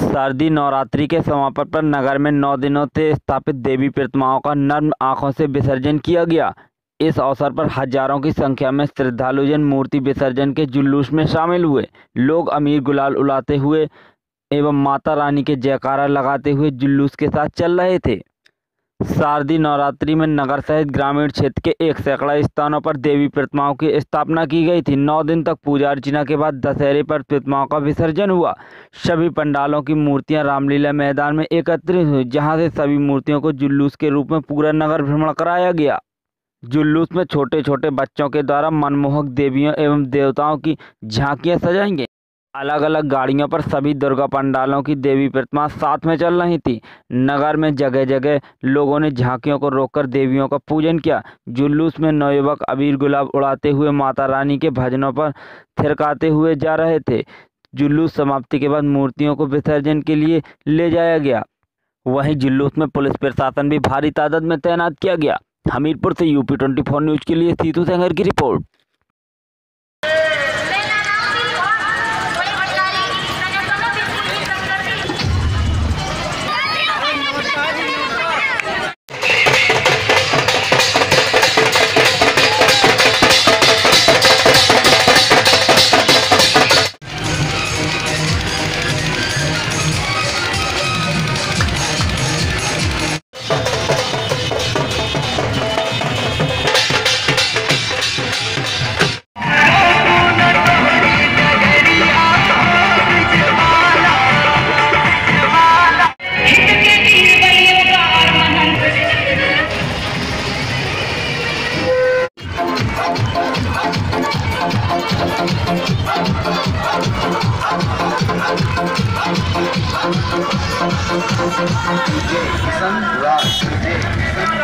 शारदीय नवरात्रि के समापन पर नगर में 9 दिनों से स्थापित देवी प्रतिमाओं का नर्म आंखों से विसर्जन किया गया। इस अवसर पर हजारों की संख्या में श्रद्धालुजन मूर्ति विसर्जन के जुलूस में शामिल हुए। लोग अबीर गुलाल उड़ाते हुए एवं माता रानी के जयकारा लगाते हुए जुलूस के साथ चल रहे थे। शारदीय नवरात्रि में नगर सहित ग्रामीण क्षेत्र के 1 सैकड़ा स्थानों पर देवी प्रतिमाओं की स्थापना की गई थी। 9 दिन तक पूजा अर्चना के बाद दशहरे पर प्रतिमाओं का विसर्जन हुआ। सभी पंडालों की मूर्तियां रामलीला मैदान में एकत्रित हुई, जहां से सभी मूर्तियों को जुलूस के रूप में पूरा नगर भ्रमण कराया गया। जुलूस में छोटे छोटे बच्चों के द्वारा मनमोहक देवियों एवं देवताओं की झांकियां सजाई गईं। अलग अलग गाड़ियों पर सभी दुर्गा पंडालों की देवी प्रतिमा साथ में चल रही थी। नगर में जगह जगह लोगों ने झांकियों को रोककर देवियों का पूजन किया। जुलूस में नवयुवक अबीर गुलाब उड़ाते हुए माता रानी के भजनों पर थिरकाते हुए जा रहे थे। जुलूस समाप्ति के बाद मूर्तियों को विसर्जन के लिए ले जाया गया। वहीं जुलूस में पुलिस प्रशासन भी भारी तादाद में तैनात किया गया। हमीरपुर से यूपी 24 न्यूज के लिए सीतू सेंगर की रिपोर्ट। DJ Sunrise.